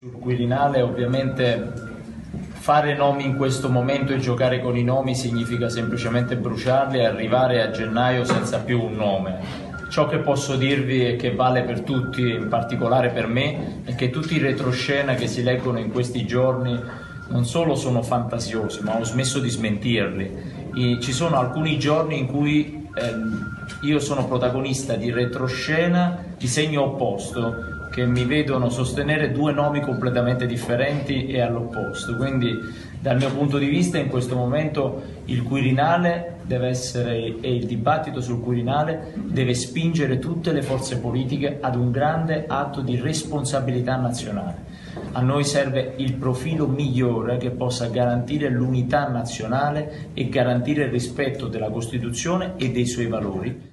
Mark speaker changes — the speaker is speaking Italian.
Speaker 1: Sul Quirinale ovviamente fare nomi in questo momento e giocare con i nomi significa semplicemente bruciarli e arrivare a gennaio senza più un nome. Ciò che posso dirvi e che vale per tutti, in particolare per me, è che tutti i retroscena che si leggono in questi giorni non solo sono fantasiosi, ma ho smesso di smentirli. Ci sono alcuni giorni in cui io sono protagonista di retroscena di segno opposto, che mi vedono sostenere due nomi completamente differenti e all'opposto. Quindi dal mio punto di vista in questo momento il Quirinale deve essere, e il dibattito sul Quirinale deve spingere tutte le forze politiche ad un grande atto di responsabilità nazionale. A noi serve il profilo migliore che possa garantire l'unità nazionale e garantire il rispetto della Costituzione e dei suoi valori.